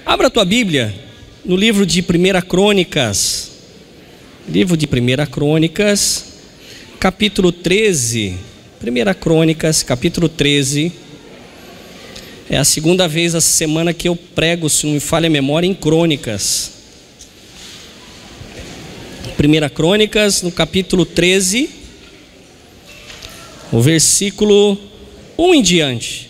Abra a tua Bíblia no livro de 1 Crônicas. Livro de 1 Crônicas, capítulo 13. 1 Crônicas, capítulo 13. É a segunda vez essa semana que eu prego, se não me falha a memória, em Crônicas. 1 Crônicas, no capítulo 13, o versículo 1 em diante.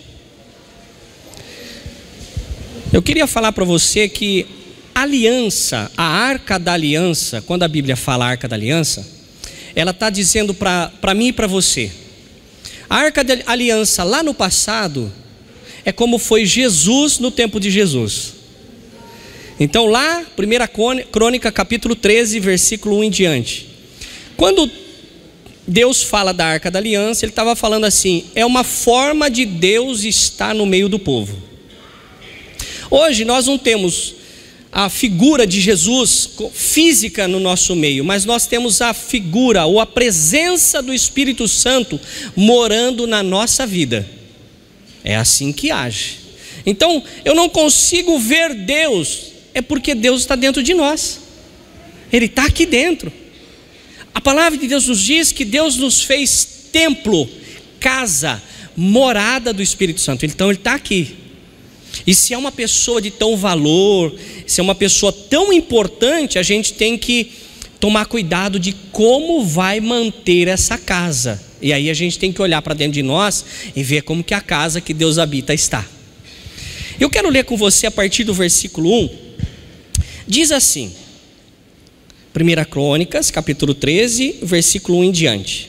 Eu queria falar para você que aliança, a Arca da Aliança, quando a Bíblia fala Arca da Aliança, ela está dizendo para mim e para você. A Arca da Aliança lá no passado é como foi Jesus no tempo de Jesus. Então lá, 1 Crônica capítulo 13, versículo 1 em diante. Quando Deus fala da Arca da Aliança, ele estava falando assim: é uma forma de Deus estar no meio do povo. Hoje nós não temos a figura de Jesus física no nosso meio, mas nós temos a figura ou a presença do Espírito Santo morando na nossa vida. É assim que age. Então eu não consigo ver Deus, é porque Deus está dentro de nós. Ele está aqui dentro. A palavra de Deus nos diz que Deus nos fez templo, casa, morada do Espírito Santo. Então ele está aqui. E se é uma pessoa de tão valor, se é uma pessoa tão importante, a gente tem que tomar cuidado de como vai manter essa casa. E aí a gente tem que olhar para dentro de nós e ver como que a casa que Deus habita está. Eu quero ler com você a partir do versículo 1. Diz assim, 1 Crônicas, capítulo 13, versículo 1 em diante.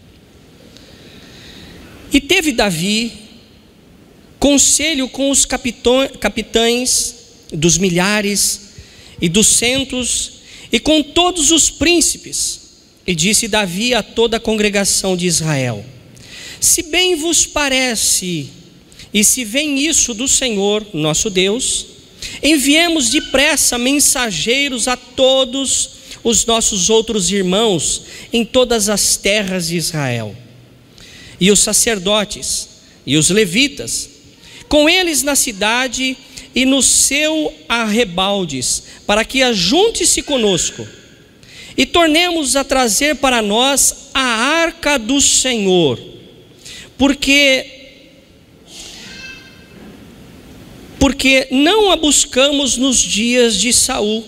E teve Davi conselho com os capitães dos milhares e dos centos e com todos os príncipes. E disse Davi a toda a congregação de Israel: se bem vos parece, e se vem isso do Senhor nosso Deus, enviemos depressa mensageiros a todos os nossos outros irmãos em todas as terras de Israel, e os sacerdotes e os levitas, com eles na cidade e no seu arrebaldes, para que ajunte-se conosco, e tornemos a trazer para nós a arca do Senhor, porque não a buscamos nos dias de Saul.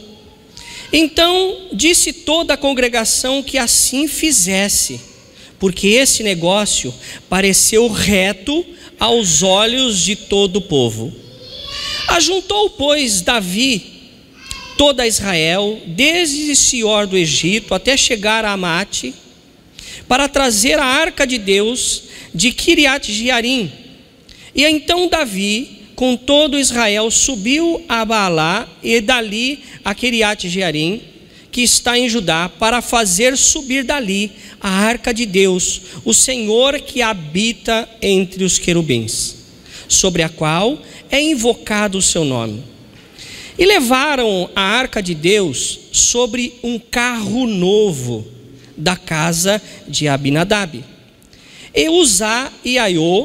Então disse toda a congregação que assim fizesse, porque esse negócio pareceu reto aos olhos de todo o povo. Ajuntou, pois, Davi toda Israel, desde Sior do Egito até chegar a Amate, para trazer a arca de Deus de Quiriate-Jearim. E então Davi, com todo Israel, subiu a Baalá e dali a Quiriate-Jearim, que está em Judá, para fazer subir dali a arca de Deus, o Senhor que habita entre os querubins, sobre a qual é invocado o seu nome. E levaram a arca de Deus sobre um carro novo da casa de Abinadab. E Uzá e Aiô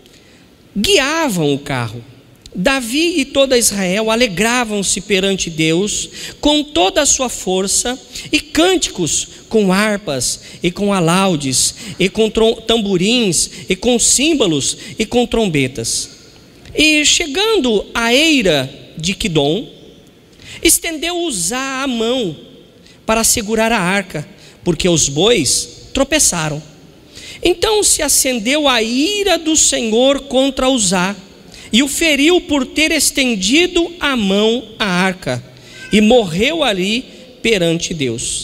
guiavam o carro. Davi e toda Israel alegravam-se perante Deus com toda a sua força, e cânticos com harpas e com alaudes e com tamborins e com símbolos e com trombetas. E chegando à eira de Quidom, estendeu Uzá a mão para segurar a arca, porque os bois tropeçaram. Então se acendeu a ira do Senhor contra Uzá, e o feriu por ter estendido a mão à arca, e morreu ali perante Deus.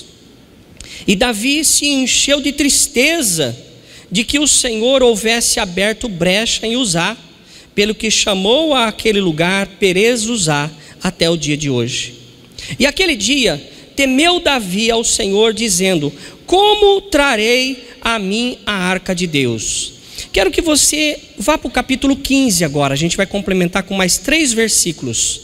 E Davi se encheu de tristeza de que o Senhor houvesse aberto brecha em Uzá, pelo que chamou aquele lugar Perez Uzá até o dia de hoje. E aquele dia temeu Davi ao Senhor, dizendo: como trarei a mim a arca de Deus? Quero que você vá para o capítulo 15 agora. A gente vai complementar com mais 3 versículos.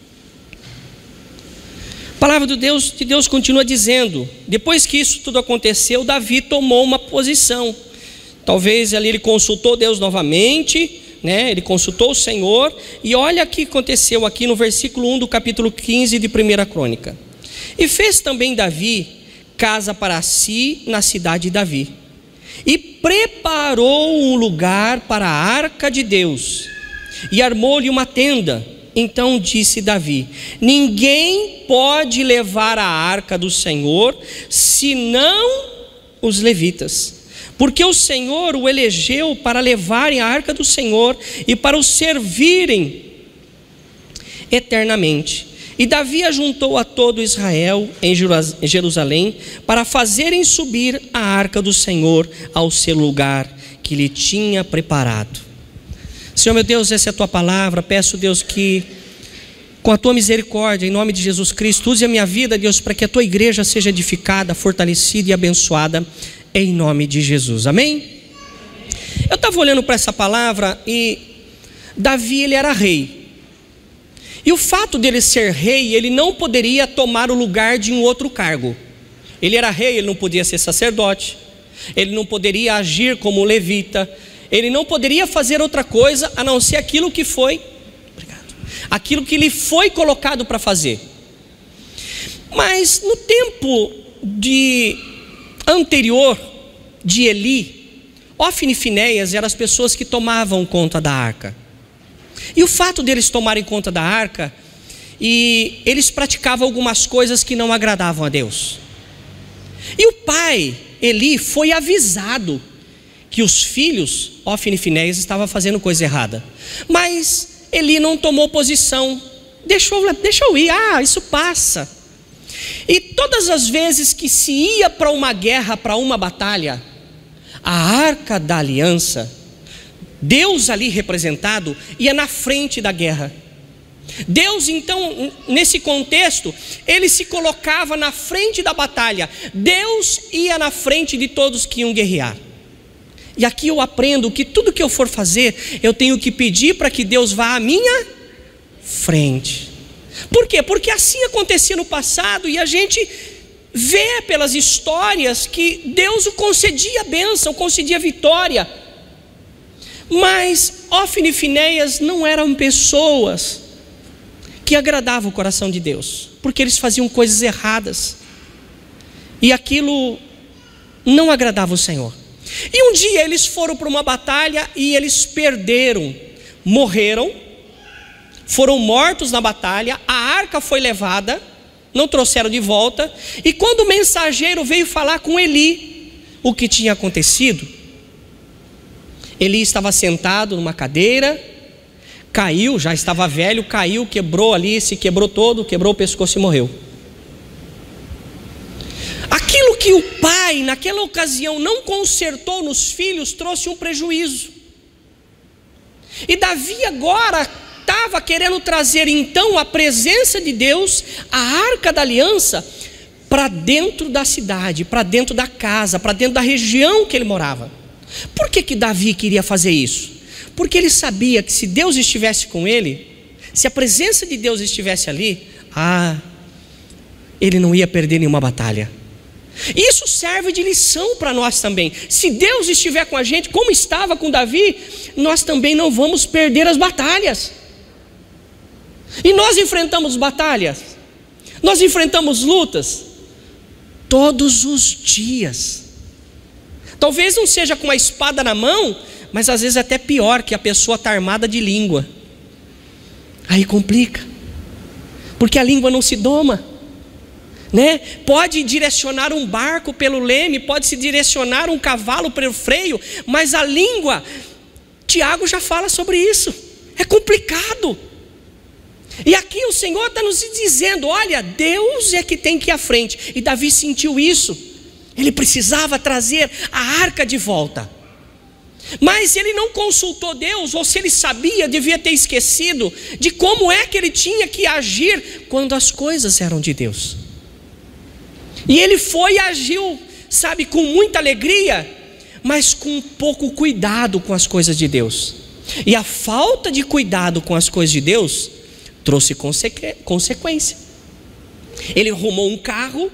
A palavra de Deus continua dizendo: depois que isso tudo aconteceu, Davi tomou uma posição. Talvez ali ele consultou Deus novamente, né? Ele consultou o Senhor, e olha o que aconteceu aqui no versículo 1 do capítulo 15 de 1 Crônica. E fez também Davi casa para si na cidade de Davi, e preparou um lugar para a arca de Deus, e armou-lhe uma tenda. Então disse Davi: ninguém pode levar a arca do Senhor, senão os levitas, porque o Senhor o elegeu para levarem a arca do Senhor e para o servirem eternamente. E Davi ajuntou a todo Israel em Jerusalém para fazerem subir a arca do Senhor ao seu lugar que lhe tinha preparado. Senhor meu Deus, essa é a tua palavra. Peço, Deus, que com a tua misericórdia, em nome de Jesus Cristo, use a minha vida, Deus, para que a tua igreja seja edificada, fortalecida e abençoada, em nome de Jesus, amém? Eu estava olhando para essa palavra, e Davi, ele era rei, e o fato dele ser rei, ele não poderia tomar o lugar de um outro cargo. Ele era rei, ele não podia ser sacerdote, ele não poderia agir como levita, ele não poderia fazer outra coisa a não ser aquilo que foi, aquilo que lhe foi colocado para fazer. Mas no tempo anterior de Eli, Ofni e Finéias eram as pessoas que tomavam conta da arca. E o fato deles tomarem conta da arca, e eles praticavam algumas coisas que não agradavam a Deus. E o pai, Eli, foi avisado que os filhos, Ofni e Finéias, estavam fazendo coisa errada. Mas Eli não tomou posição, deixou ir, isso passa. E todas as vezes que se ia para uma guerra, para uma batalha, a arca da aliança, Deus ali representado, ia na frente da guerra. Deus então, nesse contexto, ele se colocava na frente da batalha. Deus ia na frente de todos que iam guerrear. E aqui eu aprendo que tudo que eu for fazer, eu tenho que pedir para que Deus vá à minha frente. Por quê? Porque assim acontecia no passado, e a gente vê pelas histórias que Deus o concedia bênção, concedia vitória. Mas Ofni e Finéias não eram pessoas que agradavam o coração de Deus, porque eles faziam coisas erradas, e aquilo não agradava o Senhor. E um dia eles foram para uma batalha e eles perderam, morreram, foram mortos na batalha, a arca foi levada, não trouxeram de volta. E quando o mensageiro veio falar com Eli o que tinha acontecido, Eli estava sentado numa cadeira, caiu, já estava velho, caiu, quebrou ali, se quebrou todo, quebrou o pescoço e morreu. Aquilo que o pai naquela ocasião não consertou nos filhos trouxe um prejuízo. E Davi agora estava querendo trazer então a presença de Deus, a arca da aliança, para dentro da cidade, para dentro da casa, para dentro da região que ele morava. Por que Davi queria fazer isso? Porque ele sabia que se Deus estivesse com ele, se a presença de Deus estivesse ali, ele não ia perder nenhuma batalha. Isso serve de lição para nós também. Se Deus estiver com a gente, como estava com Davi, nós também não vamos perder as batalhas. E nós enfrentamos batalhas, nós enfrentamos lutas todos os dias. Talvez não seja com uma espada na mão, mas às vezes até pior, que a pessoa está armada de língua. Aí complica, porque a língua não se doma, né? Pode direcionar um barco pelo leme, pode se direcionar um cavalo pelo freio, mas a língua, Tiago já fala sobre isso, é complicado. E aqui o Senhor está nos dizendo: olha, Deus é que tem que ir à frente. E Davi sentiu isso, ele precisava trazer a arca de volta. Mas ele não consultou Deus, ou se ele sabia, devia ter esquecido de como é que ele tinha que agir quando as coisas eram de Deus. E ele foi e agiu, sabe, com muita alegria, mas com pouco cuidado com as coisas de Deus. E a falta de cuidado com as coisas de Deus trouxe consequência. Ele arrumou um carro,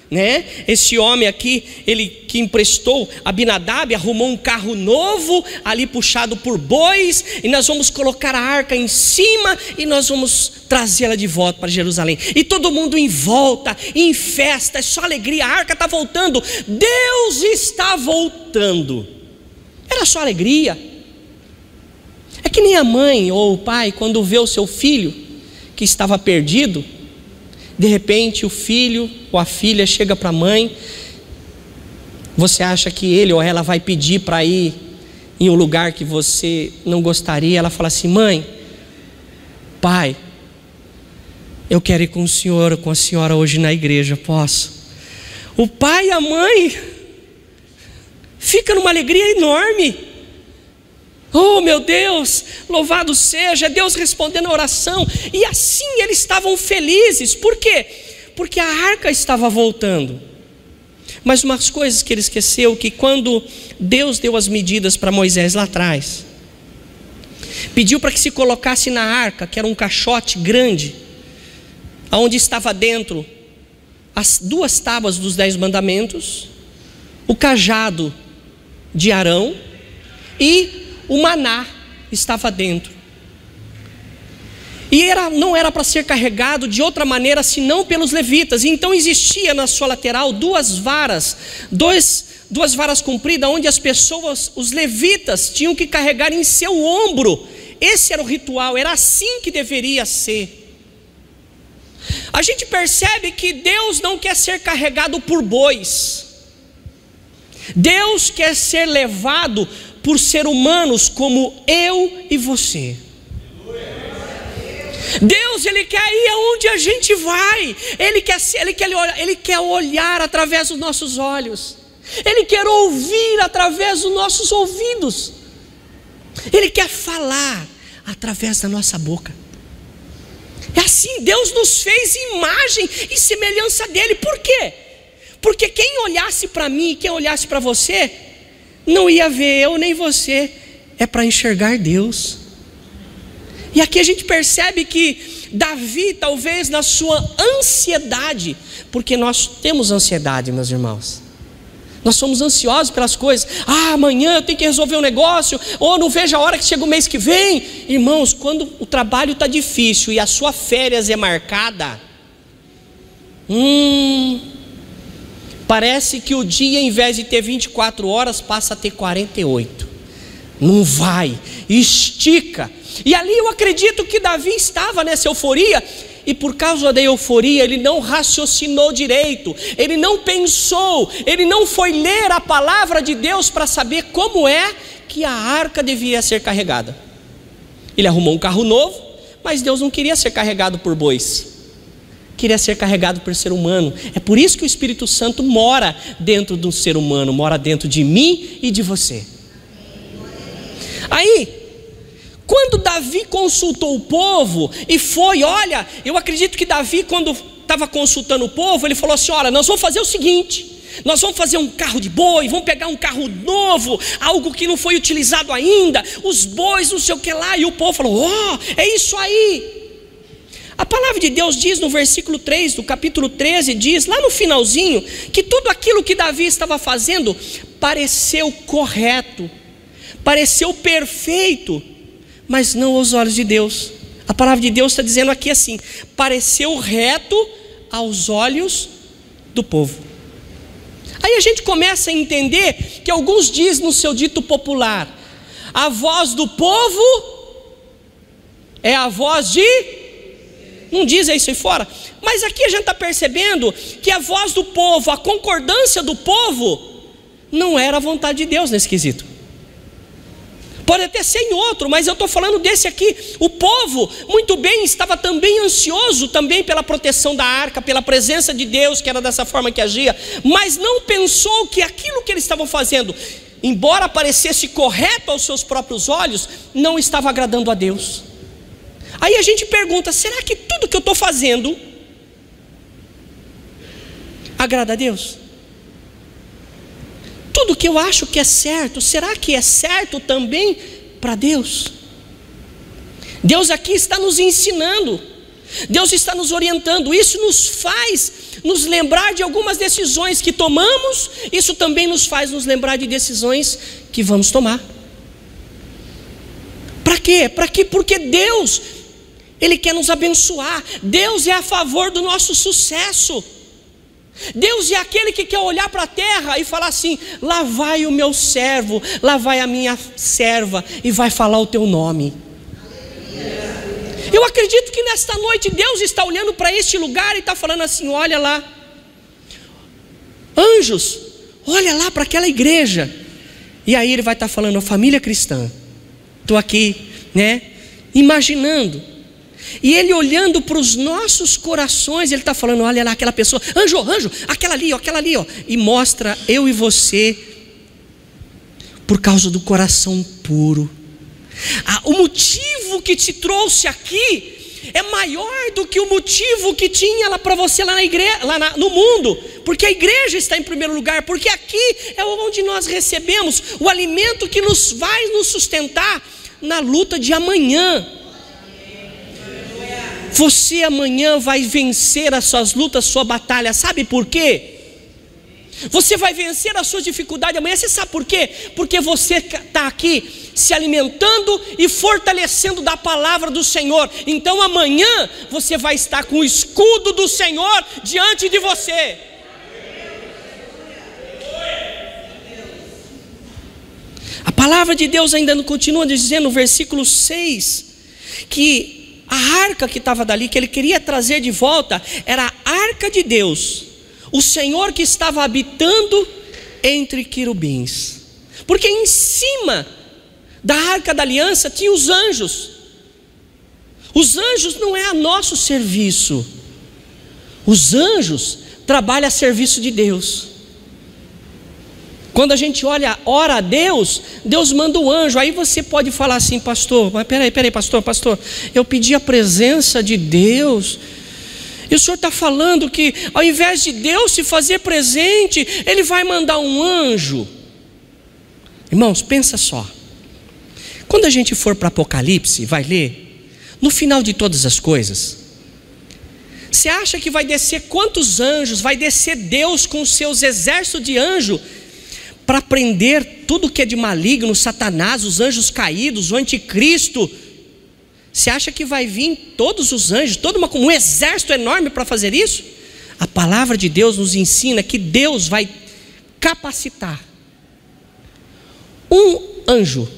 né? Esse homem aqui, ele que emprestou Abinadab, arrumou um carro novo, ali puxado por bois, e nós vamos colocar a arca em cima, e nós vamos trazê-la de volta para Jerusalém, e todo mundo em volta, em festa, é só alegria, a arca está voltando, Deus está voltando, era só alegria. É que nem a mãe ou o pai, quando vê o seu filho, que estava perdido, de repente o filho ou a filha chega para a mãe, você acha que ele ou ela vai pedir para ir em um lugar que você não gostaria, ela fala assim: mãe, pai, eu quero ir com o senhor ou com a senhora hoje na igreja, posso? O pai e a mãe ficam numa alegria enorme. Oh meu Deus, louvado seja, Deus respondendo a oração. E assim eles estavam felizes. Por quê? Porque a arca estava voltando. Mas umas coisas que ele esqueceu, que quando Deus deu as medidas para Moisés lá atrás, pediu para que se colocasse na arca, que era um caixote grande, onde estava dentro as 2 tábuas dos 10 mandamentos, o cajado de Arão e o maná estava dentro. E não era para ser carregado de outra maneira senão pelos levitas. E então existia na sua lateral 2 varas, duas varas compridas, onde as pessoas, os levitas, tinham que carregar em seu ombro. Esse era o ritual, era assim que deveria ser. A gente percebe que Deus não quer ser carregado por bois. Deus quer ser levado por seres humanos como eu e você. Deus, Ele quer ir aonde a gente vai. Ele quer olhar através dos nossos olhos. Ele quer ouvir através dos nossos ouvidos. Ele quer falar através da nossa boca. É assim, Deus nos fez imagem e semelhança dEle. Por quê? Porque quem olhasse para mim, quem olhasse para você, não ia ver eu nem você, é para enxergar Deus. E aqui a gente percebe que Davi, talvez na sua ansiedade, porque nós temos ansiedade, meus irmãos, nós somos ansiosos pelas coisas. Amanhã eu tenho que resolver um negócio, ou não vejo a hora que chega o mês que vem. Irmãos, quando o trabalho está difícil e a sua férias é marcada, parece que o dia, em vez de ter 24 horas, passa a ter 48. Não vai, estica. E ali eu acredito que Davi estava nessa euforia, e por causa da euforia ele não raciocinou direito, ele não pensou, ele não foi ler a palavra de Deus para saber como é que a arca devia ser carregada. Ele arrumou um carro novo, mas Deus não queria ser carregado por bois, queria ser carregado por ser humano. É por isso que o Espírito Santo mora dentro do ser humano, mora dentro de mim e de você. Aí, quando Davi consultou o povo e foi, olha, eu acredito que Davi, quando estava consultando o povo, ele falou assim: olha, nós vamos fazer o seguinte, nós vamos fazer um carro de boi, vamos pegar um carro novo, algo que não foi utilizado ainda, os bois, não sei o que lá. E o povo falou: é isso aí. A palavra de Deus diz no versículo 3 do capítulo 13, diz lá no finalzinho, que tudo aquilo que Davi estava fazendo pareceu correto, pareceu perfeito, mas não aos olhos de Deus. A palavra de Deus está dizendo aqui assim: pareceu reto aos olhos do povo. Aí a gente começa a entender que alguns dizem no seu dito popular: a voz do povo é a voz de... Não diz isso aí fora, mas aqui a gente está percebendo que a voz do povo, a concordância do povo, não era a vontade de Deus nesse quesito. Pode até ser em outro, mas eu estou falando desse aqui. O povo, muito bem, estava também ansioso também pela proteção da arca, pela presença de Deus, que era dessa forma que agia, mas não pensou que aquilo que eles estavam fazendo, embora parecesse correto aos seus próprios olhos, não estava agradando a Deus. Aí a gente pergunta: será que tudo que eu estou fazendo agrada a Deus? Tudo que eu acho que é certo, será que é certo também para Deus? Deus aqui está nos ensinando Deus está nos orientando. Isso nos faz nos lembrar de algumas decisões que tomamos. Isso também nos faz nos lembrar de decisões que vamos tomar. Para quê? Porque Deus, Ele quer nos abençoar. Deus é a favor do nosso sucesso. Deus é aquele que quer olhar para a terra e falar assim: lá vai o meu servo, lá vai a minha serva, e vai falar o teu nome. Eu acredito que nesta noite Deus está olhando para este lugar e está falando assim: olha lá, anjos, olha lá para aquela igreja. E aí Ele vai estar falando: família cristã, estou aqui, né, imaginando. E Ele olhando para os nossos corações, Ele está falando: olha lá aquela pessoa, anjo, aquela ali, ó, e mostra eu e você, por causa do coração puro. O motivo que te trouxe aqui é maior do que o motivo que tinha lá para você lá na igreja, no mundo, porque a igreja está em primeiro lugar, porque aqui é onde nós recebemos o alimento que vai nos sustentar na luta de amanhã. Você amanhã vai vencer as suas lutas, sua batalha. Sabe por quê? Você vai vencer as suas dificuldades amanhã. Você sabe por quê? Porque você está aqui se alimentando e fortalecendo da palavra do Senhor. Então amanhã você vai estar com o escudo do Senhor diante de você. A palavra de Deus ainda continua dizendo no versículo 6 que a arca que estava dali, que Ele queria trazer de volta, era a arca de Deus, o Senhor que estava habitando entre querubins. Porque em cima da arca da aliança tinha os anjos. Os anjos não é a nosso serviço. Os anjos trabalham a serviço de Deus. Quando a gente ora a Deus, Deus manda um anjo. Aí você pode falar assim: pastor, mas peraí, pastor, eu pedi a presença de Deus, e o senhor está falando que ao invés de Deus se fazer presente, Ele vai mandar um anjo. Irmãos, pensa só. Quando a gente for para Apocalipse, vai ler, no final de todas as coisas, você acha que vai descer quantos anjos? Vai descer Deus com os seus exércitos de anjo para prender tudo que é de maligno, Satanás, os anjos caídos, o anticristo. Você acha que vai vir todos os anjos, um exército enorme para fazer isso? A palavra de Deus nos ensina que Deus vai capacitar um anjo,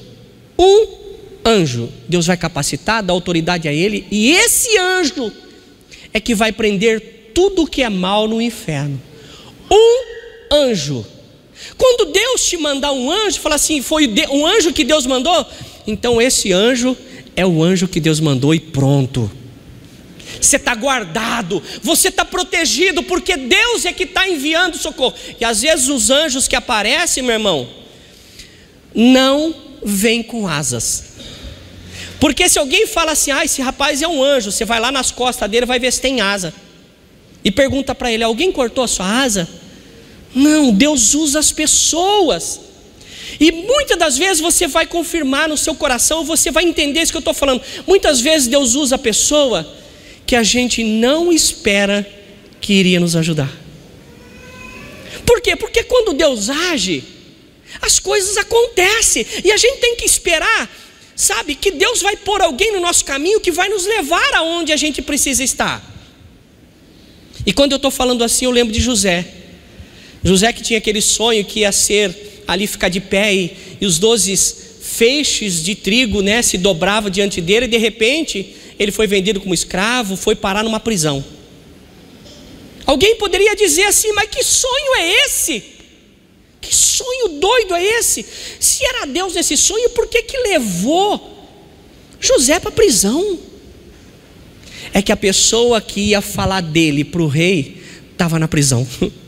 Deus vai capacitar, dar autoridade a ele, e esse anjo é que vai prender tudo que é mal no inferno. Um anjo. Quando Deus te mandar um anjo, fala assim: foi um anjo que Deus mandou? Então esse anjo é o anjo que Deus mandou e pronto. Você está guardado, você está protegido, porque Deus é que está enviando socorro. E às vezes os anjos que aparecem, meu irmão, não vêm com asas. Porque se alguém fala assim: esse rapaz é um anjo, você vai lá nas costas dele, vai ver se tem asa, e pergunta para ele: alguém cortou a sua asa? Não, Deus usa as pessoas. E muitas das vezes você vai confirmar no seu coração, você vai entender isso que eu estou falando. Muitas vezes Deus usa a pessoa que a gente não espera que iria nos ajudar. Por quê? Porque quando Deus age, as coisas acontecem, e a gente tem que esperar, sabe, que Deus vai pôr alguém no nosso caminho que vai nos levar aonde a gente precisa estar. E quando eu estou falando assim, eu lembro de José que tinha aquele sonho que ia ser ali ficar de pé, e os 12 feixes de trigo, né, se dobravam diante dele, e de repente ele foi vendido como escravo, foi parar numa prisão. Alguém poderia dizer assim: mas que sonho é esse? Que sonho doido é esse? Se era Deus nesse sonho, por que levou José para a prisão? É que a pessoa que ia falar dele para o rei estava na prisão.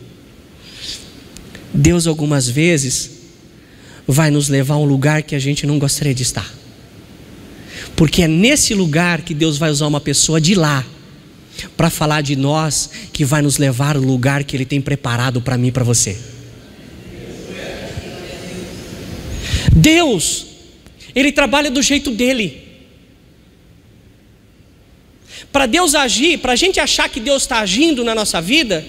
Deus algumas vezes vai nos levar a um lugar que a gente não gostaria de estar, porque é nesse lugar que Deus vai usar uma pessoa de lá para falar de nós, que vai nos levar ao lugar que Ele tem preparado para mim e para você. Deus, Ele trabalha do jeito dele. para Deus agir, para a gente achar que Deus está agindo na nossa vida,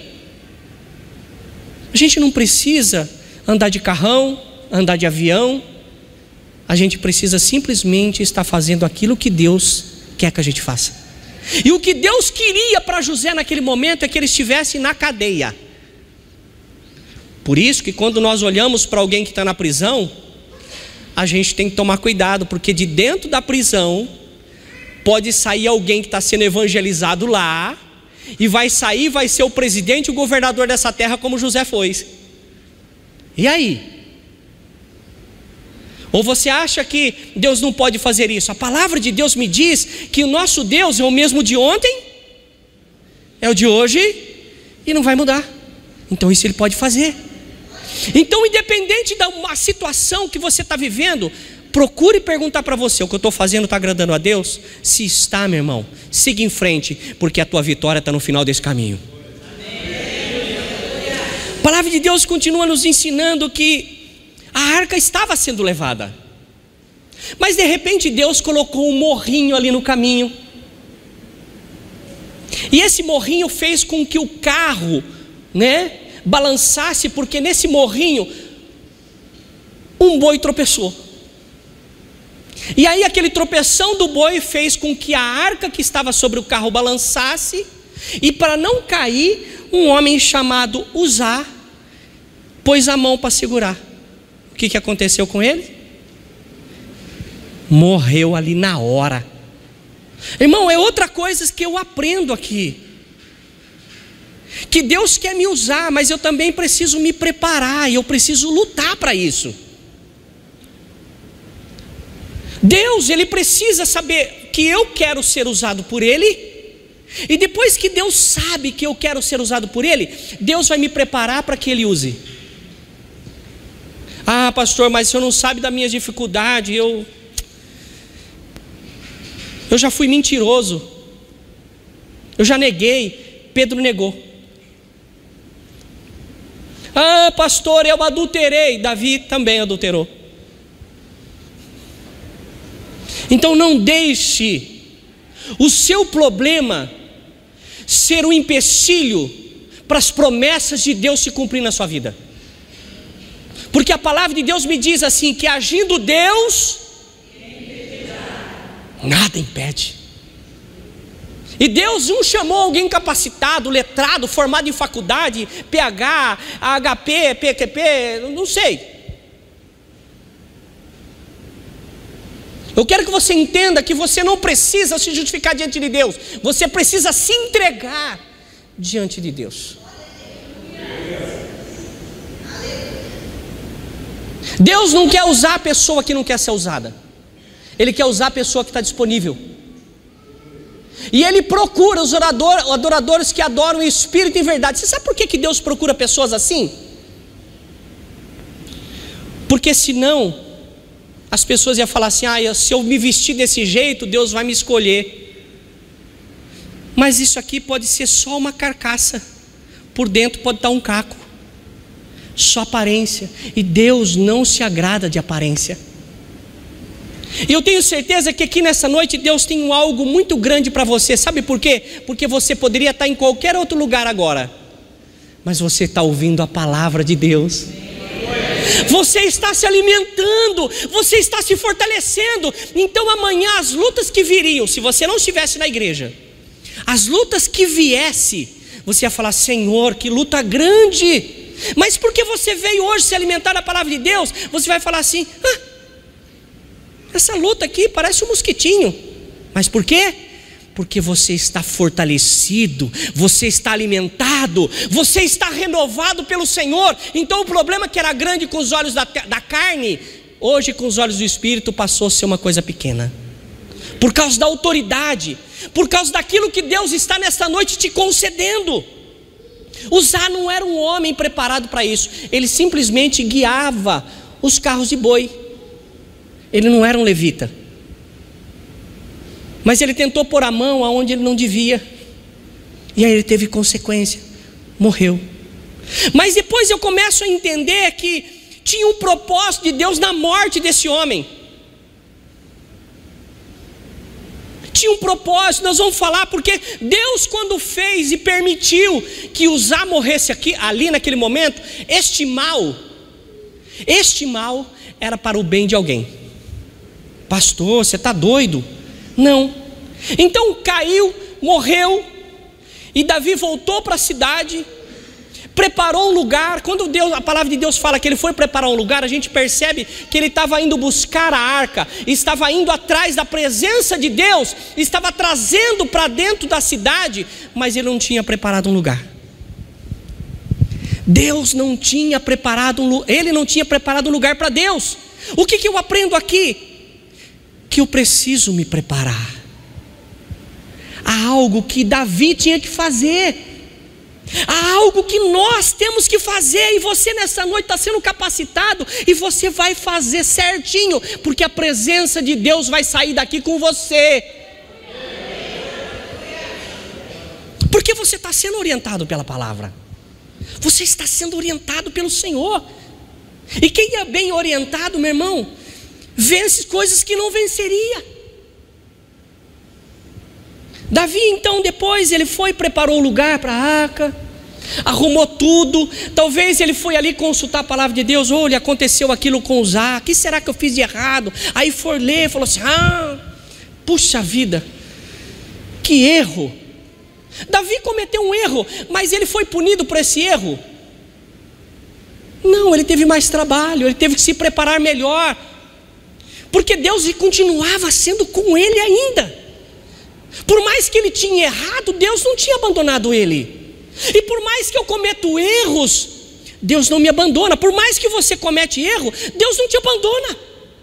a gente não precisa andar de carrão, andar de avião. A gente precisa simplesmente estar fazendo aquilo que Deus quer que a gente faça. E o que Deus queria para José naquele momento é que ele estivesse na cadeia. Por isso que quando nós olhamos para alguém que está na prisão, a gente tem que tomar cuidado, porque de dentro da prisão pode sair alguém que está sendo evangelizado lá, e vai sair, vai ser o presidente e o governador dessa terra, como José foi. E aí? Ou você acha que Deus não pode fazer isso? A palavra de Deus me diz que o nosso Deus é o mesmo de ontem, é o de hoje, e não vai mudar. Então isso Ele pode fazer. Então, independente da situação que você está vivendo, procure perguntar para você: o que eu estou fazendo está agradando a Deus? Se está, meu irmão, siga em frente, porque a tua vitória está no final desse caminho. A palavra de Deus continua nos ensinando que a arca estava sendo levada, mas de repente Deus colocou um morrinho ali no caminho, e esse morrinho fez com que o carro, balançasse, porque nesse morrinho um boi tropeçou. E aí aquele tropeção do boi fez com que a arca que estava sobre o carro balançasse, e para não cair, um homem chamado Uzá pôs a mão para segurar. O que aconteceu com ele? Morreu ali na hora. Irmão, é outra coisa que eu aprendo aqui, que Deus quer me usar, mas eu também preciso me preparar, e eu preciso lutar para isso. Deus, Ele precisa saber que eu quero ser usado por Ele, e depois que Deus sabe que eu quero ser usado por Ele, Deus vai me preparar para que Ele use. Ah, pastor, mas o senhor não sabe das minhas dificuldades, eu já fui mentiroso, eu já neguei. Pedro negou. Ah, pastor, eu adulterei. Davi também adulterou. Então não deixe o seu problema ser um empecilho para as promessas de Deus se cumprir na sua vida. Porque a palavra de Deus me diz assim, que agindo Deus, nada impede. E Deus não chamou alguém capacitado, letrado, formado em faculdade, PH, HP, PQP, não sei. Eu quero que você entenda que você não precisa se justificar diante de Deus, você precisa se entregar diante de Deus. Deus não quer usar a pessoa que não quer ser usada, Ele quer usar a pessoa que está disponível. E Ele procura os adoradores que adoram em espírito e em verdade. Você sabe por que Deus procura pessoas assim? Porque senão as pessoas iam falar assim: se eu me vestir desse jeito, Deus vai me escolher. Mas isso aqui pode ser só uma carcaça, por dentro pode estar um caco, só aparência. E Deus não se agrada de aparência. E eu tenho certeza que aqui nessa noite Deus tem algo muito grande para você. Sabe por quê? Porque você poderia estar em qualquer outro lugar agora, mas você está ouvindo a palavra de Deus. Você está se alimentando, você está se fortalecendo. Então amanhã as lutas que viriam, se você não estivesse na igreja, as lutas que viesse, você ia falar: Senhor, que luta grande. Mas porque você veio hoje se alimentar da palavra de Deus, você vai falar assim: essa luta aqui parece um mosquitinho. Mas por quê? Porque você está fortalecido, você está alimentado, você está renovado pelo Senhor. Então o problema que era grande com os olhos da carne, hoje com os olhos do Espírito passou a ser uma coisa pequena. Por causa da autoridade, por causa daquilo que Deus está nesta noite te concedendo. Uzá não era um homem preparado para isso, ele simplesmente guiava os carros de boi. Ele não era um levita, mas ele tentou pôr a mão aonde ele não devia, e aí ele teve consequência, morreu. Mas depois eu começo a entender que tinha um propósito de Deus na morte desse homem. Tinha um propósito. Nós vamos falar porque Deus, quando fez e permitiu que Uzá morresse ali naquele momento, este mal era para o bem de alguém. Pastor, você está doido? Não. Então caiu, morreu, e Davi voltou para a cidade, preparou um lugar. Quando a palavra de Deus fala que ele foi preparar um lugar, a gente percebe que ele estava indo buscar a arca, estava indo atrás da presença de Deus, estava trazendo para dentro da cidade, mas ele não tinha preparado um lugar. Ele não tinha preparado um lugar para Deus. O que eu aprendo aqui? Que eu preciso me preparar. Há algo que Davi tinha que fazer, há algo que nós temos que fazer, e você nessa noite está sendo capacitado, e você vai fazer certinho, porque a presença de Deus vai sair daqui com você, porque você está sendo orientado pela palavra, você está sendo orientado pelo Senhor, e quem é bem orientado, meu irmão, vence coisas que não venceria. Davi então depois ele foi, preparou o lugar para a arca, arrumou tudo. Talvez ele foi ali consultar a palavra de Deus. Olha, aconteceu aquilo com Uzá, o que será que eu fiz de errado? Aí foi ler, falou assim, puxa vida, que erro. Davi cometeu um erro, mas ele foi punido por esse erro? Não, ele teve mais trabalho, ele teve que se preparar melhor, porque Deus continuava sendo com ele ainda. Por mais que ele tinha errado, Deus não tinha abandonado ele. E por mais que eu cometo erros, Deus não me abandona. Por mais que você comete erro, Deus não te abandona.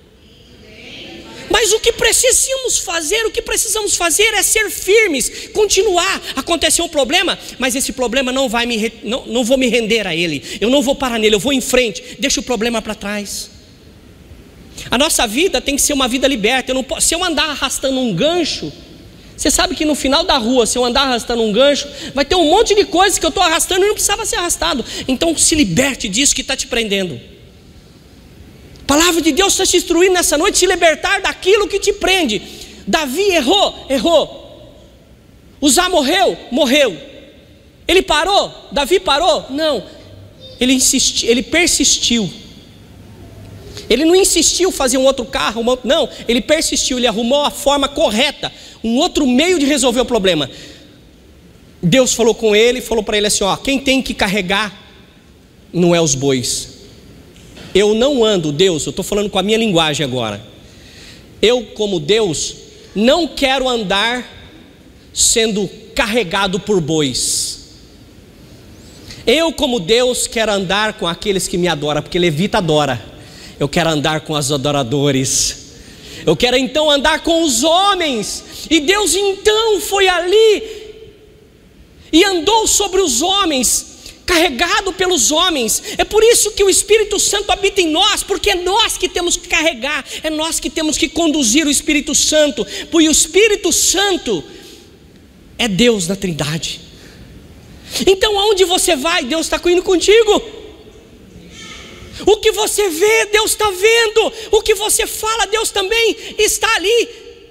Mas o que precisamos fazer é ser firmes, continuar. Aconteceu um problema, mas esse problema não vou me render a ele. Eu não vou parar nele, eu vou em frente, deixa o problema para trás. A nossa vida tem que ser uma vida liberta. Se eu andar arrastando um gancho, você sabe que no final da rua, se eu andar arrastando um gancho, vai ter um monte de coisas que eu estou arrastando e não precisava ser arrastado. Então se liberte disso que está te prendendo. A palavra de Deus está te instruindo nessa noite, se libertar daquilo que te prende. Davi errou. Uzá morreu. Ele parou? Davi parou? Não. Ele persistiu. Ele não insistiu em fazer um outro carro, não, ele persistiu, ele arrumou a forma correta, um outro meio de resolver o problema. Deus falou com ele, falou para ele assim, quem tem que carregar não é os bois. Eu não ando, Deus, eu estou falando com a minha linguagem agora. Eu, como Deus, não quero andar sendo carregado por bois. Eu, como Deus, quero andar com aqueles que me adoram, porque levita adora. Eu quero andar com os adoradores. Eu quero então andar com os homens. E Deus então foi ali e andou sobre os homens, carregado pelos homens. É por isso que o Espírito Santo habita em nós, porque é nós que temos que carregar, é nós que temos que conduzir o Espírito Santo, porque o Espírito Santo é Deus na Trindade. Então aonde você vai, Deus está indo contigo. O que você vê, Deus está vendo. O que você fala, Deus também está ali.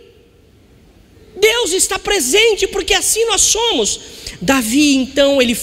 Deus está presente, porque assim nós somos. Davi então, ele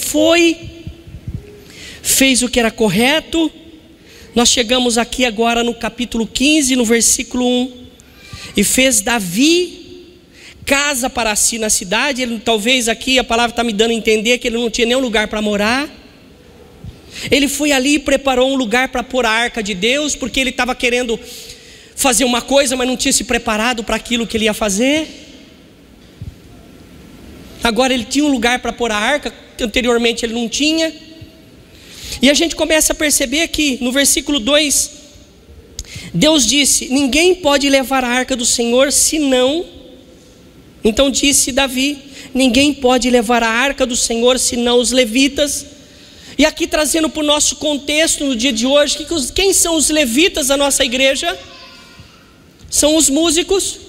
fez o que era correto. Nós chegamos aqui agora no capítulo 15, no versículo 1. E fez Davi casa para si na cidade. Talvez aqui a palavra está me dando a entender que ele não tinha nenhum lugar para morar. Ele foi ali e preparou um lugar para pôr a arca de Deus, porque ele estava querendo fazer uma coisa, mas não tinha se preparado para aquilo que ele ia fazer. Agora ele tinha um lugar para pôr a arca, que anteriormente ele não tinha. E a gente começa a perceber que no versículo 2, Deus disse, ninguém pode levar a arca do Senhor senão... Então disse Davi, ninguém pode levar a arca do Senhor senão os levitas. E aqui trazendo para o nosso contexto no dia de hoje, quem são os levitas da nossa igreja? São os músicos,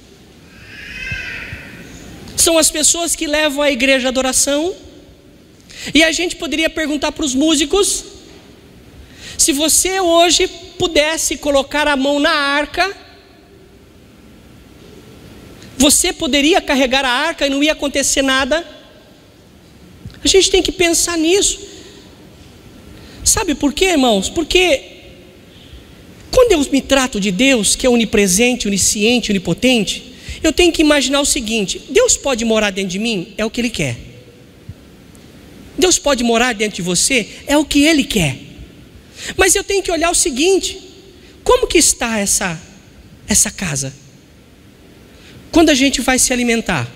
são as pessoas que levam a igreja à adoração. E a gente poderia perguntar para os músicos, se você hoje pudesse colocar a mão na arca, Você poderia carregar a arca e não ia acontecer nada. A gente tem que pensar nisso. Sabe por quê, irmãos? Porque quando eu me trato de Deus, que é onipresente, onisciente, onipotente, eu tenho que imaginar o seguinte: Deus pode morar dentro de mim? É o que Ele quer. Deus pode morar dentro de você? É o que Ele quer. Mas eu tenho que olhar o seguinte: como que está essa casa? Quando a gente vai se alimentar,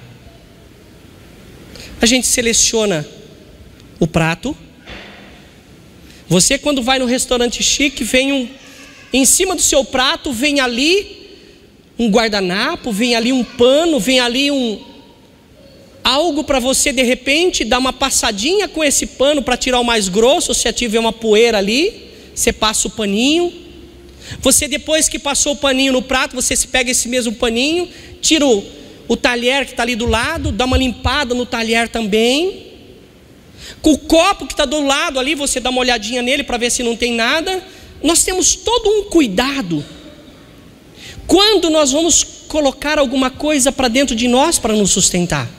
a gente seleciona o prato. Você, quando vai no restaurante chique, vem em cima do seu prato, vem ali um guardanapo, vem ali um pano, vem ali algo para você de repente dar uma passadinha com esse pano para tirar o mais grosso. Se tiver uma poeira ali, você passa o paninho. Você, depois que passou o paninho no prato, você pega esse mesmo paninho, tira o talher que está ali do lado, dá uma limpada no talher também. Com o copo que está do lado ali, você dá uma olhadinha nele para ver se não tem nada. Nós temos todo um cuidado quando nós vamos colocar alguma coisa para dentro de nós para nos sustentar.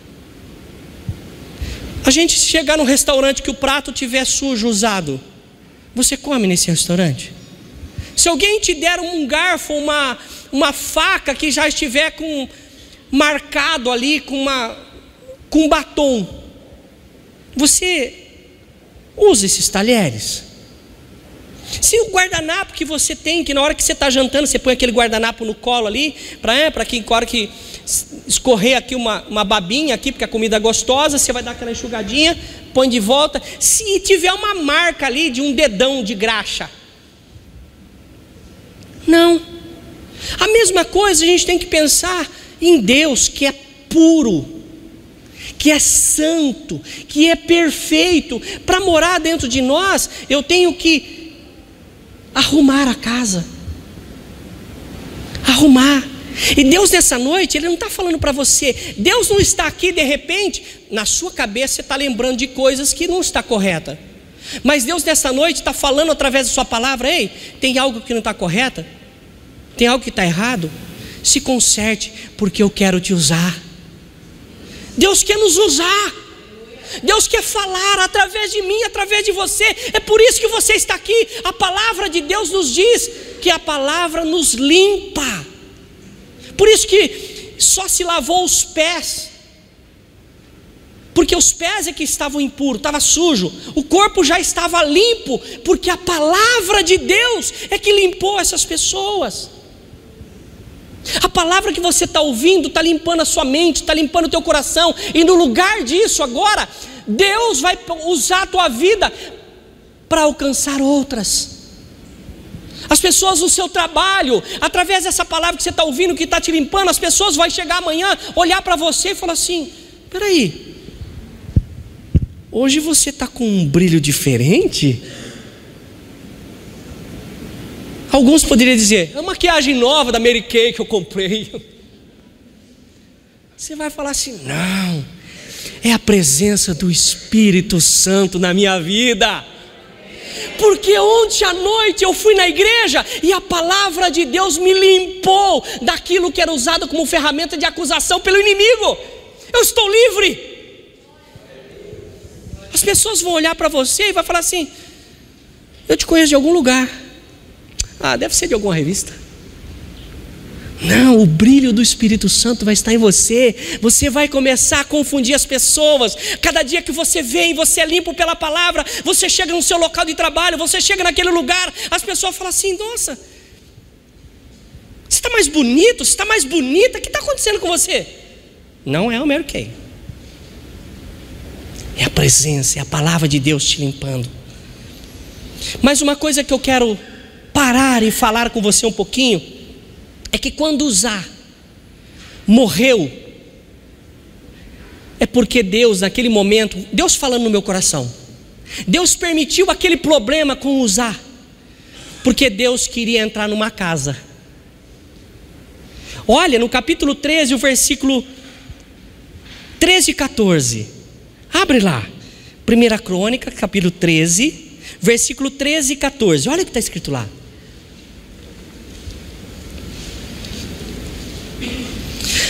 A gente chegar num restaurante que o prato estiver sujo, usado, você come nesse restaurante? Se alguém te der um garfo, uma faca que já estiver marcado ali com batom, você usa esses talheres? Se o guardanapo que você tem, que na hora que você está jantando, você põe aquele guardanapo no colo ali, para que na hora que escorrer aqui uma babinha aqui, porque a comida é gostosa, você vai dar aquela enxugadinha, põe de volta. Se tiver uma marca ali de um dedão de graxa, não. A mesma coisa a gente tem que pensar em Deus, que é puro, que é santo, que é perfeito. Para morar dentro de nós, eu tenho que arrumar a casa, arrumar. E Deus nessa noite, Ele não está falando para você. Deus não está aqui de repente, na sua cabeça você está lembrando de coisas que não está correta. Mas Deus nessa noite está falando através da sua palavra: ei, tem algo que não está correto? Tem algo que está errado? Se conserte, porque eu quero te usar. Deus quer nos usar. Deus quer falar através de mim, através de você. É por isso que você está aqui. A palavra de Deus nos diz que a palavra nos limpa. Por isso que só se lavou os pés, porque os pés é que estavam impuros, estava sujo. O corpo já estava limpo, porque a palavra de Deus é que limpou essas pessoas. A palavra que você está ouvindo está limpando a sua mente, está limpando o teu coração. E no lugar disso agora, Deus vai usar a tua vida para alcançar outras. As pessoas no seu trabalho, através dessa palavra que você está ouvindo, que está te limpando, as pessoas vão chegar amanhã, olhar para você e falar assim: peraí, hoje você está com um brilho diferente? Alguns poderiam dizer: é uma maquiagem nova da Mary Kay que eu comprei. Você vai falar assim: não, é a presença do Espírito Santo na minha vida. Porque ontem à noite eu fui na igreja e a palavra de Deus me limpou daquilo que era usado como ferramenta de acusação pelo inimigo. Eu estou livre. As pessoas vão olhar para você e vai falar assim: eu te conheço de algum lugar. Ah, deve ser de alguma revista. Não, o brilho do Espírito Santo vai estar em você. Você vai começar a confundir as pessoas. Cada dia que você vem, você é limpo pela palavra. Você chega no seu local de trabalho, você chega naquele lugar, as pessoas falam assim: nossa, você está mais bonito, você está mais bonita, o que está acontecendo com você? Não é o Mary Kay. É a presença, é a palavra de Deus te limpando. Mas uma coisa que eu quero parar e falar com você um pouquinho é que quando Uzá morreu, é porque Deus naquele momento, Deus falando no meu coração, Deus permitiu aquele problema com Uzá, porque Deus queria entrar numa casa. Olha, no capítulo 13, o versículo 13 e 14, abre lá, 1 Crônica, capítulo 13, versículo 13 e 14, olha o que está escrito lá.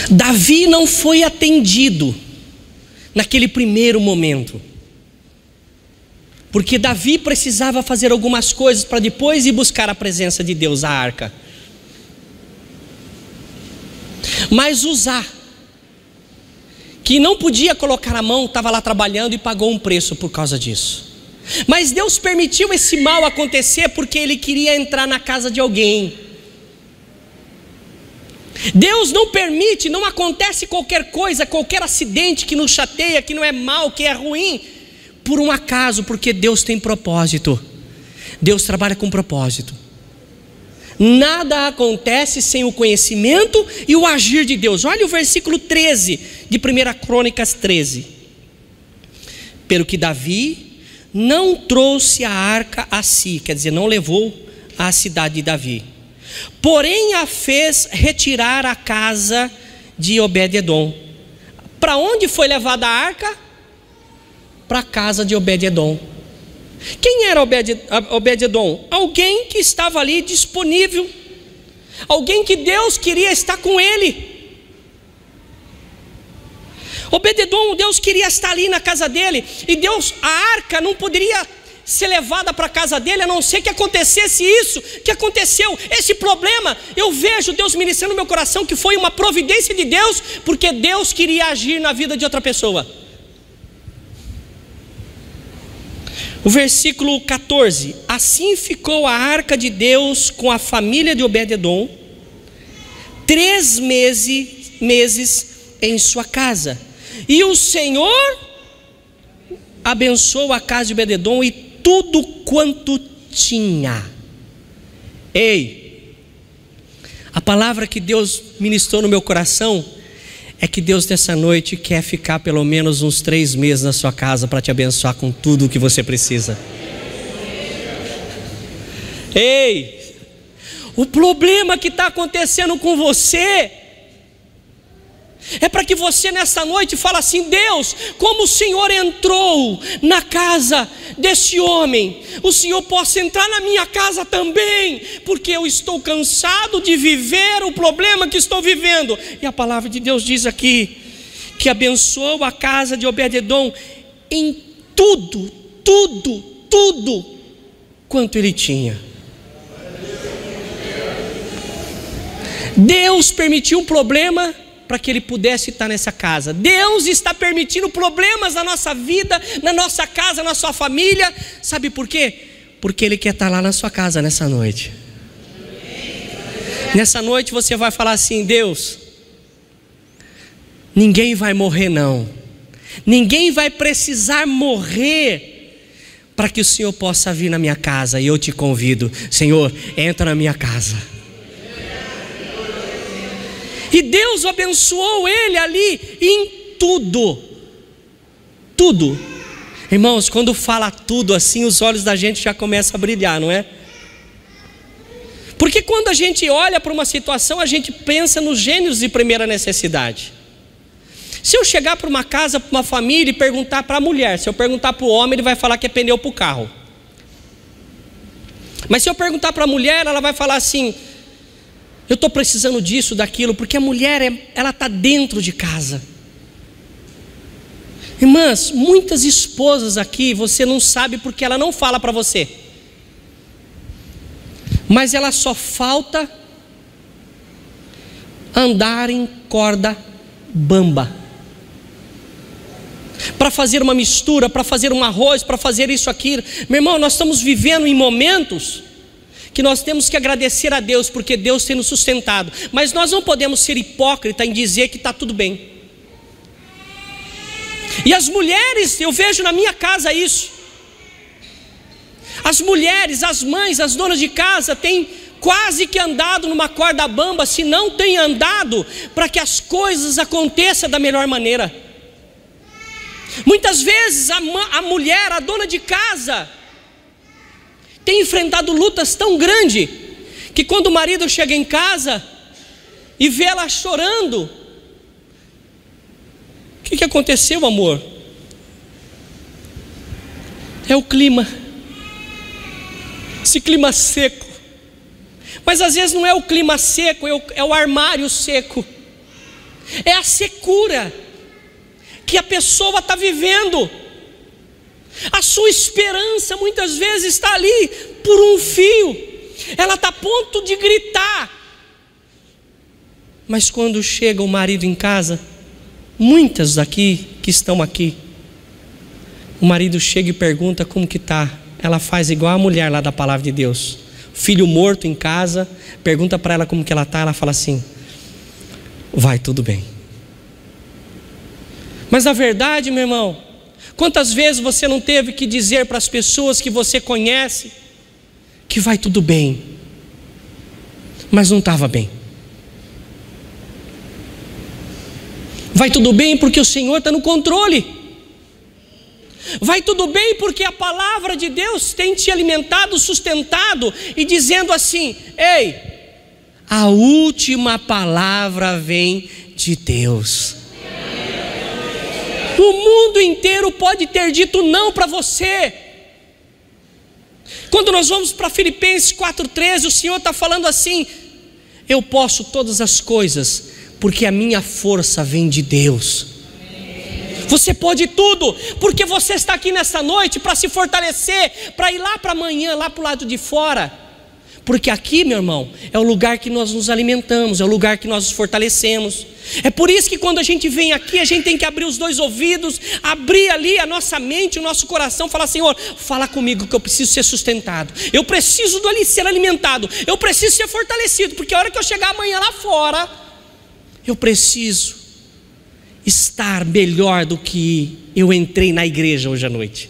Davi não foi atendido naquele primeiro momento, porque Davi precisava fazer algumas coisas para depois ir buscar a presença de Deus, a arca. Mas Uzá, que não podia colocar a mão, estava lá trabalhando e pagou um preço por causa disso. Mas Deus permitiu esse mal acontecer porque Ele queria entrar na casa de alguém. Deus não permite, não acontece qualquer coisa, qualquer acidente que nos chateia, que não é mal, que é ruim, por um acaso, porque Deus tem propósito. Deus trabalha com propósito. Nada acontece sem o conhecimento e o agir de Deus. Olha o versículo 13 de 1 Crônicas 13. Pelo que Davi não trouxe a arca a si, quer dizer, não levou à cidade de Davi, porém a fez retirar à casa de Obed-edom. Para onde foi levada a arca? Para a casa de Obed-edom. Quem era Obed-edom? Alguém que estava ali disponível, alguém que Deus queria estar com ele. Obed-edom, Deus queria estar ali na casa dele, e Deus, a arca não poderia ser levada para a casa dele, a não ser que acontecesse isso que aconteceu, esse problema. Eu vejo Deus ministrando no meu coração que foi uma providência de Deus, porque Deus queria agir na vida de outra pessoa. O versículo 14: assim ficou a arca de Deus com a família de Obed-edom 3 meses em sua casa, e o Senhor abençoou a casa de Obed-edom e tudo quanto tinha. Ei, a palavra que Deus ministrou no meu coração é que Deus nessa noite quer ficar pelo menos uns 3 meses na sua casa para te abençoar com tudo o que você precisa. Ei, o problema que está acontecendo com você é para que você nessa noite fale assim: Deus, como o Senhor entrou na casa desse homem, o Senhor possa entrar na minha casa também, porque eu estou cansado de viver o problema que estou vivendo. E a palavra de Deus diz aqui que abençoou a casa de Obed-edom em tudo quanto ele tinha. Deus permitiu um problema para que ele pudesse estar nessa casa. Deus está permitindo problemas na nossa vida, na nossa casa, na sua família. Sabe por quê? Porque Ele quer estar lá na sua casa nessa noite. Nessa noite você vai falar assim: Deus, ninguém vai morrer não. Ninguém vai precisar morrer para que o Senhor possa vir na minha casa. E eu te convido, Senhor, entra na minha casa. E Deus abençoou ele ali em tudo. Irmãos, quando fala tudo assim, os olhos da gente já começam a brilhar, não é? Porque quando a gente olha para uma situação, a gente pensa nos gêneros de primeira necessidade. Se eu chegar para uma casa, para uma família e perguntar para a mulher, se eu perguntar para o homem, ele vai falar que é pneu para o carro. Mas se eu perguntar para a mulher, ela vai falar assim: eu estou precisando disso, daquilo, porque a mulher, ela está dentro de casa. Irmãs, muitas esposas aqui, você não sabe porque ela não fala para você, mas ela só falta andar em corda bamba para fazer uma mistura, para fazer um arroz, para fazer isso, aquilo. Meu irmão, nós estamos vivendo em momentos que nós temos que agradecer a Deus, porque Deus tem nos sustentado. Mas nós não podemos ser hipócritas em dizer que está tudo bem. E as mulheres, eu vejo na minha casa isso. As mulheres, as mães, as donas de casa têm quase que andado numa corda bamba, se não têm andado, para que as coisas aconteçam da melhor maneira. Muitas vezes a mulher, a dona de casa, tem enfrentado lutas tão grandes, que quando o marido chega em casa e vê ela chorando, o que aconteceu, amor? É o clima, esse clima seco. Mas às vezes não é o clima seco, é o armário seco. é a secura que a pessoa está vivendo. A sua esperança muitas vezes está ali por um fio, ela está a ponto de gritar, mas quando chega o marido em casa, muitas daqui que estão aqui, o marido chega e pergunta como que está, ela faz igual a mulher lá da palavra de Deus, filho morto em casa, pergunta para ela como que ela está, ela fala assim: vai tudo bem. Mas na verdade, meu irmão, quantas vezes você não teve que dizer para as pessoas que você conhece que vai tudo bem, mas não estava bem? Vai tudo bem porque o Senhor está no controle. Vai tudo bem porque a palavra de Deus tem te alimentado, sustentado e dizendo assim: ei, a última palavra vem de Deus. O mundo inteiro pode ter dito não para você. Quando nós vamos para Filipenses 4,13, o Senhor está falando assim: eu posso todas as coisas, porque a minha força vem de Deus. Você pode tudo, porque você está aqui nessa noite para se fortalecer, para ir lá para amanhã, lá para o lado de fora. Porque aqui, meu irmão, é o lugar que nós nos alimentamos, é o lugar que nós nos fortalecemos. É por isso que quando a gente vem aqui, a gente tem que abrir os dois ouvidos, abrir ali a nossa mente, o nosso coração, falar: Senhor, fala comigo que eu preciso ser sustentado, eu preciso ali ser alimentado, eu preciso ser fortalecido, porque a hora que eu chegar amanhã lá fora, eu preciso estar melhor do que eu entrei na igreja hoje à noite.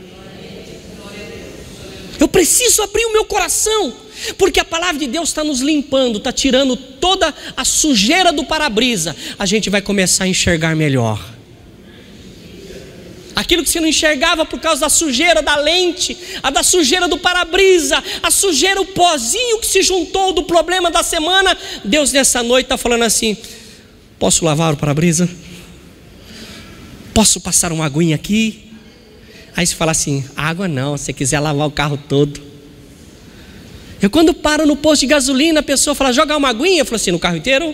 Eu preciso abrir o meu coração, porque a palavra de Deus está nos limpando, está tirando toda a sujeira do para-brisa. A gente vai começar a enxergar melhor. Aquilo que você não enxergava por causa da sujeira da lente, a da sujeira do para-brisa, a sujeira, o pozinho que se juntou do problema da semana, Deus nessa noite está falando assim: posso lavar o para-brisa? Posso passar uma aguinha aqui? Aí você fala assim: água não, se você quiser lavar o carro todo. Eu quando paro no posto de gasolina, a pessoa fala: jogar uma aguinha? Eu falo assim: no carro inteiro?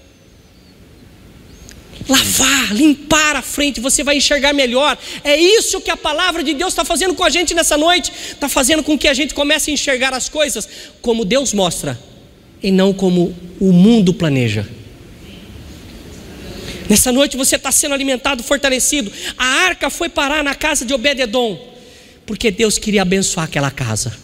Lavar, limpar a frente, você vai enxergar melhor. É isso que a palavra de Deus está fazendo com a gente nessa noite. Está fazendo com que a gente comece a enxergar as coisas como Deus mostra, e não como o mundo planeja. Nessa noite você está sendo alimentado, fortalecido. A arca foi parar na casa de Obed-edom, porque Deus queria abençoar aquela casa.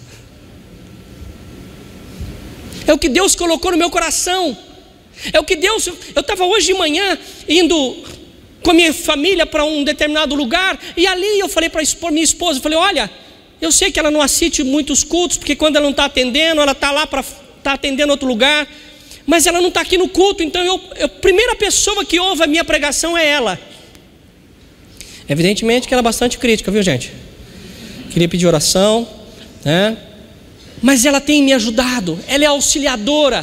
É o que Deus colocou no meu coração. É o que Deus... Eu estava hoje de manhã indo com a minha família para um determinado lugar, e ali eu falei para minha esposa, eu falei: olha, eu sei que ela não assiste muitos cultos, porque quando ela não está atendendo, ela está lá para estar atendendo outro lugar, mas ela não está aqui no culto, então a primeira pessoa que ouve a minha pregação é ela. Evidentemente que ela é bastante crítica, viu, gente? Queria pedir oração, né? Mas ela tem me ajudado, ela é auxiliadora.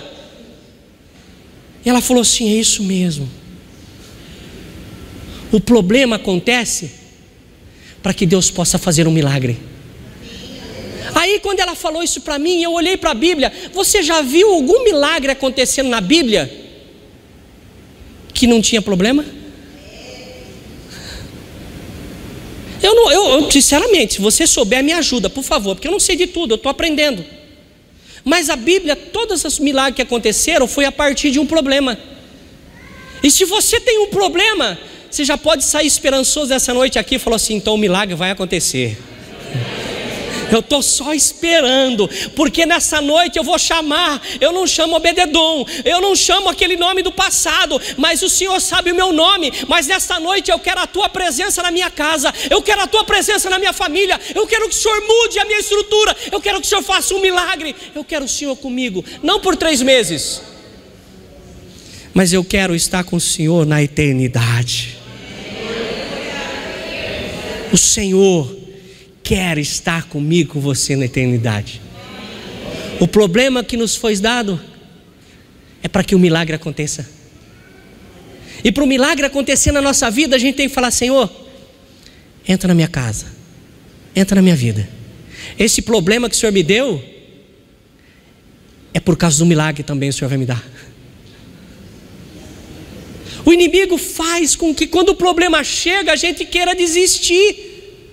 E ela falou assim: é isso mesmo. O problema acontece para que Deus possa fazer um milagre. Aí quando ela falou isso para mim, eu olhei para a Bíblia. Você já viu algum milagre acontecendo na Bíblia que não tinha problema? Eu sinceramente, se você souber, me ajuda, por favor, porque eu não sei de tudo, eu estou aprendendo. Mas a Bíblia, todos os milagres que aconteceram foi a partir de um problema. E se você tem um problema, você já pode sair esperançoso dessa noite aqui e falar assim: então o milagre vai acontecer. Eu estou só esperando, porque nessa noite eu vou chamar. Eu não chamo Obed-edom, eu não chamo aquele nome do passado, mas o Senhor sabe o meu nome. Mas nessa noite eu quero a tua presença na minha casa, eu quero a tua presença na minha família, eu quero que o Senhor mude a minha estrutura, eu quero que o Senhor faça um milagre. Eu quero o Senhor comigo, não por 3 meses, mas eu quero estar com o Senhor na eternidade. O Senhor quer estar comigo, com você na eternidade. O problema que nos foi dado é para que o milagre aconteça. E para o milagre acontecer na nossa vida, a gente tem que falar: Senhor, entra na minha casa, entra na minha vida. Esse problema que o Senhor me deu é por causa do milagre também o Senhor vai me dar. O inimigo faz com que quando o problema chega, a gente queira desistir.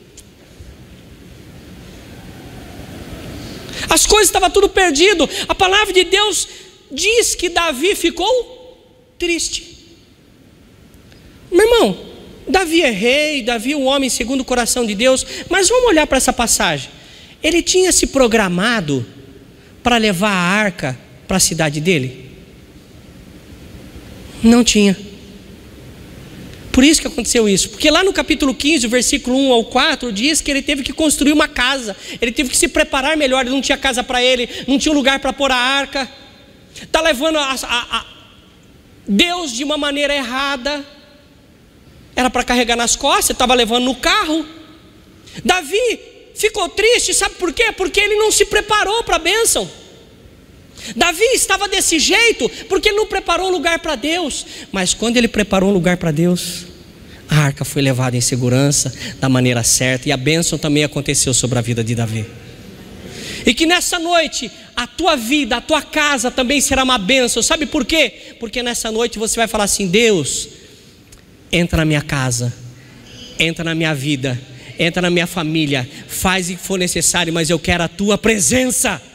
As coisas estavam tudo perdido. A palavra de Deus diz que Davi ficou triste. Meu irmão, Davi é rei, Davi é um homem segundo o coração de Deus. Mas vamos olhar para essa passagem. Ele tinha se programado para levar a arca para a cidade dele? Não tinha. Por isso que aconteceu isso. Porque lá no capítulo 15, versículo 1 ao 4, diz que ele teve que construir uma casa. Ele teve que se preparar melhor. Ele não tinha casa para ele, não tinha lugar para pôr a arca. Está levando Deus de uma maneira errada. Era para carregar nas costas, estava levando no carro. Davi ficou triste, sabe por quê? Porque ele não se preparou para a bênção. Davi estava desse jeito porque ele não preparou um lugar para Deus. Mas quando ele preparou um lugar para Deus, a arca foi levada em segurança, da maneira certa, e a bênção também aconteceu sobre a vida de Davi. E que nessa noite a tua vida, a tua casa também será uma bênção. Sabe por quê? Porque nessa noite você vai falar assim: Deus, entra na minha casa, entra na minha vida, entra na minha família, faz o que for necessário, mas eu quero a tua presença.